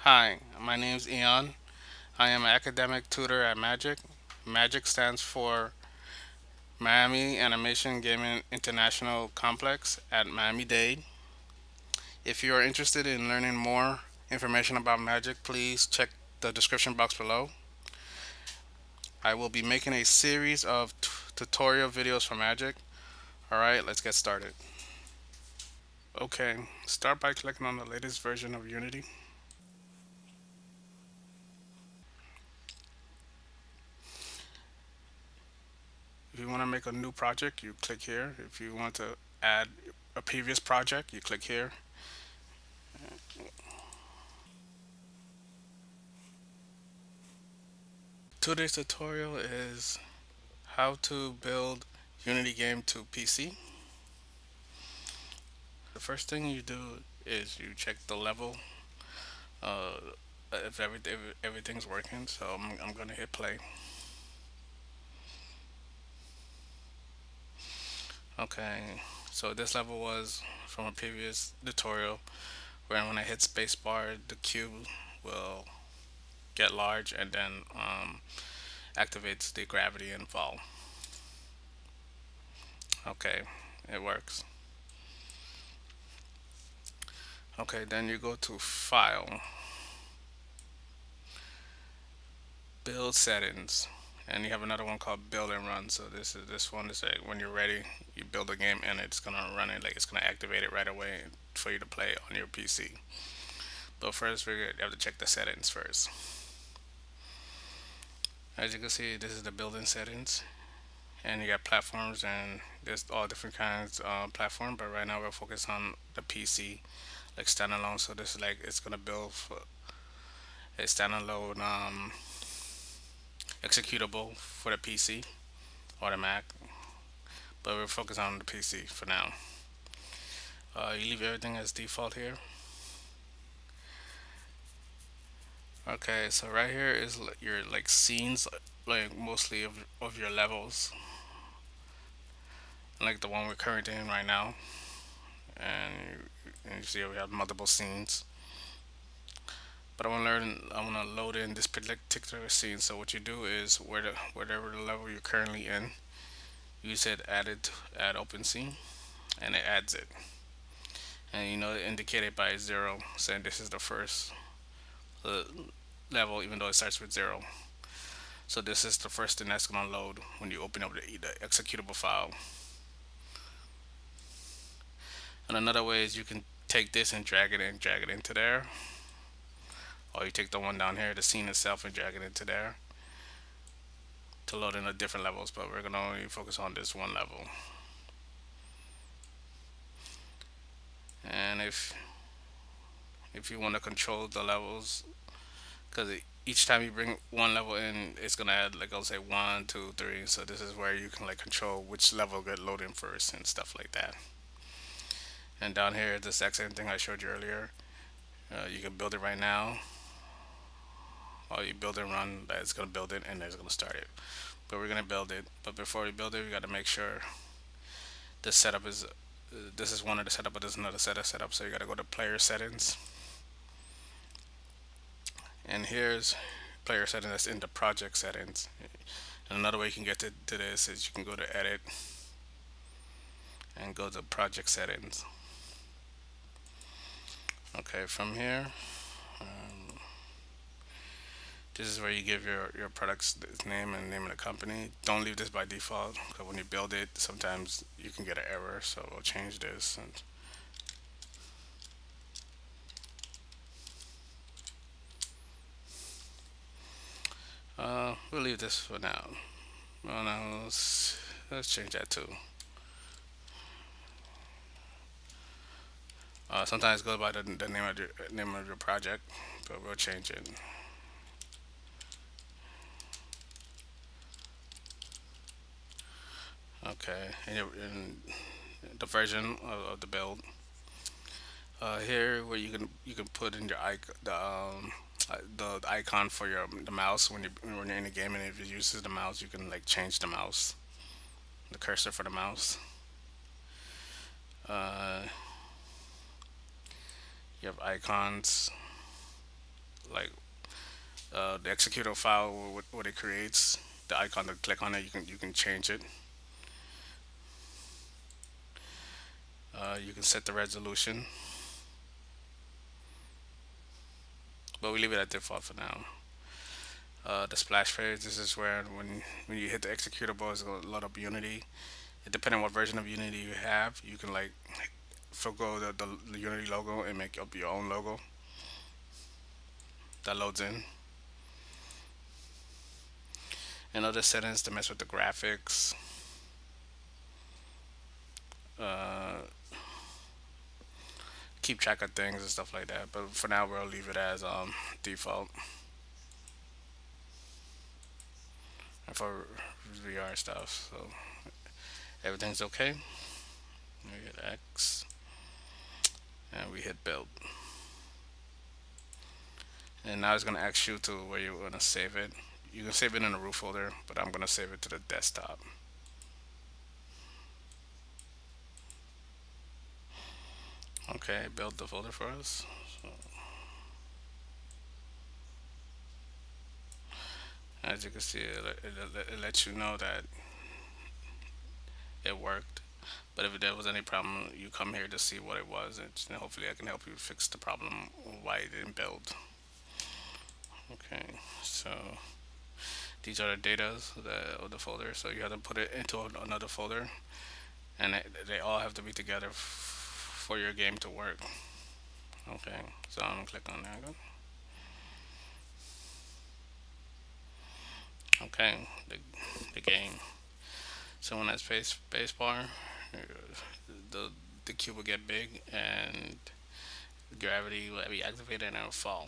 Hi, my name is Eon. I am an academic tutor at Magic. Magic stands for Miami Animation Gaming International Complex at Miami-Dade. If you are interested in learning more information about Magic, please check the description box below. I will be making a series of tutorial videos for Magic. Alright, let's get started. Okay, start by clicking on the latest version of Unity. If you want to make a new project, you click here. If you want to add a previous project, you click here. Today's tutorial is how to build Unity game to PC. The first thing you do is you check the level, uh, if everything's working. So I'm gonna hit play. Okay, so this level was from a previous tutorial where when I hit spacebar, the cube will get large and then activates the gravity and fall. Okay, it works. Okay, then you go to File, Build Settings, and you have another one called Build and Run. So this one is like when you're ready, you build a game and it's gonna run it, like it's gonna activate it right away for you to play on your PC. But first, we have to check the settings first. As you can see, this is the building settings, and you got platforms and there's all different kinds of platform. But right now we're focused on the PC, like standalone. So this is like it's gonna build for a standalone executable for the PC or the Mac, but we're focused on the PC for now. You leave everything as default here. Okay, so right here is your like scenes, like mostly of your levels, like the one we're currently in right now, and you see we have multiple scenes. But I want to load in this particular scene. So what you do is whatever the level you're currently in, you said add open scene, and it adds it. And you know indicate it by zero, saying this is the first uh, level, even though it starts with zero. So this is the first thing that's gonna load when you open up the executable file. And another way is you can take this and drag it into there, or you take the one down here, the scene itself, and drag it into there to load in the different levels. But we're gonna only focus on this one level. And if you want to control the levels, because each time you bring one level in, it's gonna add like I'll say one, two, three. So this is where you can like control which level get loaded first and stuff like that. And down here, the exact same thing I showed you earlier. You can build it right now, or you build and run. That's gonna build it, and it's gonna start it. But we're gonna build it. But before we build it, we got to make sure the setup is. This is one of the setup, but there's another set of setup. So you got to go to player settings, and here's player settings that's in the project settings. And another way you can get to this is you can go to edit and go to project settings. Okay, from here, this is where you give your product's name and name of the company. Don't leave this by default because when you build it, sometimes you can get an error. So we'll change this and we'll leave this for now. Well, now let's change that too. Sometimes it goes by the name of your project, but we'll change it. Okay, and the version of the build. Here, where you can put in your the icon for the mouse when you're in the game, and if it uses the mouse, you can like change the mouse, the cursor for the mouse. Uh, you have icons. like the executable file, what it creates, the icon to click on it, you can change it. You can set the resolution, but we leave it at default for now. The splash page. This is where when you hit the executable, it's gonna load up Unity. Depending on what version of Unity you have, you can like forgo the Unity logo and make up your own logo that loads in. And other settings to mess with the graphics. Uh, Keep track of things and stuff like that. But for now, we'll leave it as default. And for VR stuff, so everything's okay. We hit X and we hit build. And now it's gonna ask you to where you wanna save it. You can save it in a root folder, but I'm gonna save it to the desktop. Okay, build the folder for us. So, as you can see, it lets you know that it worked. But if there was any problem, you come here to see what it was, and hopefully I can help you fix the problem why it didn't build. Okay, so these are the data of the folder. So you have to put it into another folder, and they all have to be together for your game to work. Okay, so I'm gonna click on that. Okay, the game. So when that space bar, the the cube will get big and gravity will be activated and it'll fall.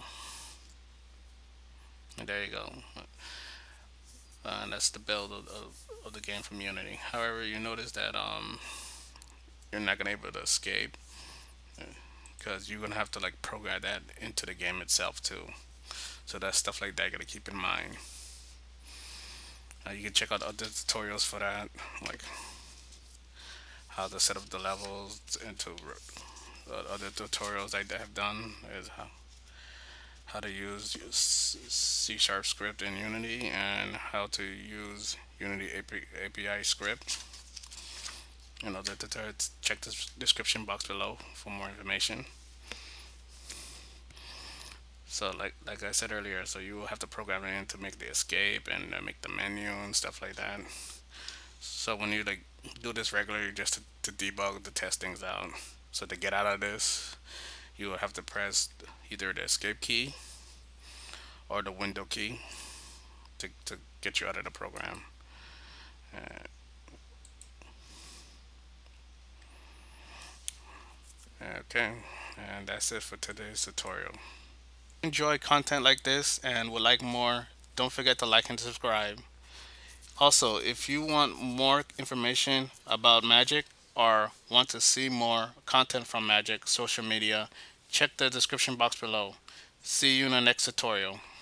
And there you go. And that's the build of the game from Unity. However, you notice that you're not gonna be able to escape because you're gonna have to like program that into the game itself too. So that's stuff like that you gotta keep in mind. You can check out other tutorials for that, like how to set up the levels into other tutorials I have done is how to use C Sharp script in Unity and how to use Unity API script. And other tutorials, check the description box below for more information. So like I said earlier, so you will have to program it in to make the escape and make the menu and stuff like that. So when you like do this regularly, just to debug, to test things out. So to get out of this, you will have to press either the escape key or the window key to get you out of the program. Uh, okay, and that's it for today's tutorial. Enjoy content like this and would like more, don't forget to like and subscribe. Also, if you want more information about Magic or want to see more content from Magic social media, check the description box below. See you in the next tutorial.